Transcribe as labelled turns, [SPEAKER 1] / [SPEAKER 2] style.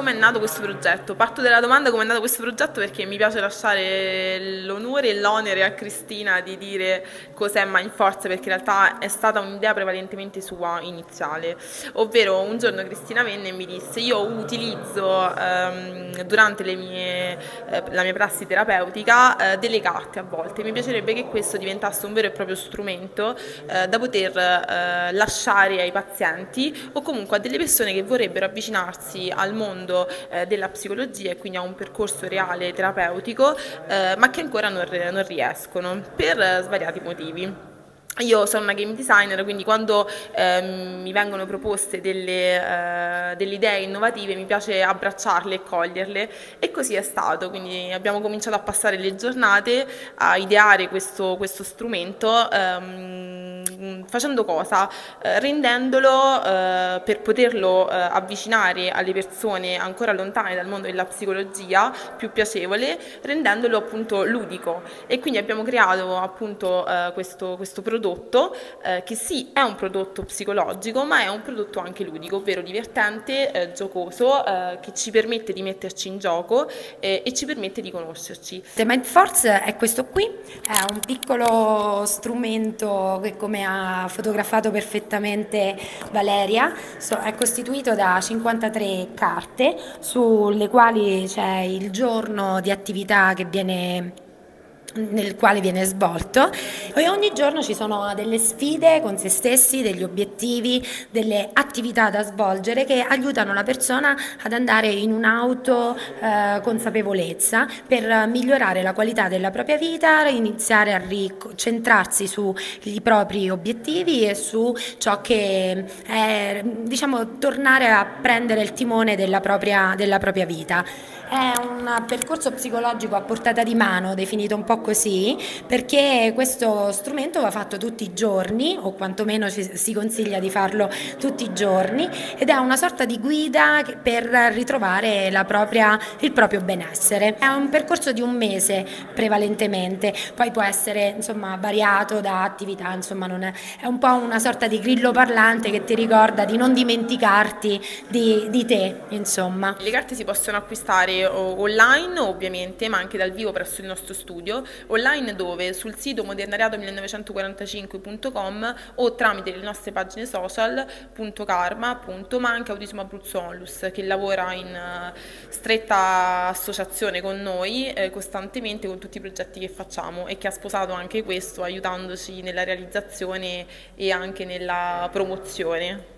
[SPEAKER 1] come è nato questo progetto? Parto dalla domanda come è nato questo progetto perché mi piace lasciare l'onore e l'onere a Cristina di dire cos'è Mindforce, perché in realtà è stata un'idea prevalentemente sua iniziale, ovvero un giorno Cristina venne e mi disse: io utilizzo durante la mia prassi terapeutica delle carte a volte, mi piacerebbe che questo diventasse un vero e proprio strumento da poter lasciare ai pazienti o comunque a delle persone che vorrebbero avvicinarsi al mondo della psicologia e quindi a un percorso reale terapeutico, ma che ancora non riescono per svariati motivi. Io sono una game designer, quindi quando mi vengono proposte delle idee innovative mi piace abbracciarle e coglierle, e così è stato. Quindi abbiamo cominciato a passare le giornate a ideare questo strumento, facendo cosa? Rendendolo, per poterlo avvicinare alle persone ancora lontane dal mondo della psicologia, più piacevole, rendendolo appunto ludico. E quindi abbiamo creato appunto questo prodotto che sì, è un prodotto psicologico, ma è un prodotto anche ludico, ovvero divertente, giocoso, che ci permette di metterci in gioco e ci permette di conoscerci.
[SPEAKER 2] The Mindforce è questo qui, è un piccolo strumento che, come ha fotografato perfettamente Valeria, è costituito da 53 carte sulle quali c'è il giorno di attività nel quale viene svolto, e ogni giorno ci sono delle sfide con se stessi, degli obiettivi, delle attività da svolgere che aiutano la persona ad andare in un'auto consapevolezza per migliorare la qualità della propria vita, iniziare a centrarsi sui propri obiettivi e su ciò che è, diciamo, tornare a prendere il timone della propria vita. È un percorso psicologico a portata di mano, definito un po' così, perché questo strumento va fatto tutti i giorni, o quantomeno si consiglia di farlo tutti i giorni, ed è una sorta di guida per ritrovare il proprio benessere. È un percorso di un mese prevalentemente, poi può essere insomma variato da attività, insomma è un po' una sorta di grillo parlante che ti ricorda di non dimenticarti di te, insomma.
[SPEAKER 1] Le carte si possono acquistare online ovviamente, ma anche dal vivo presso il nostro studio, online dove? Sul sito modernariato1945.com o tramite le nostre pagine social .karma, ma anche Autismo Abruzzo Onlus, che lavora in stretta associazione con noi costantemente con tutti i progetti che facciamo, e che ha sposato anche questo aiutandoci nella realizzazione e anche nella promozione.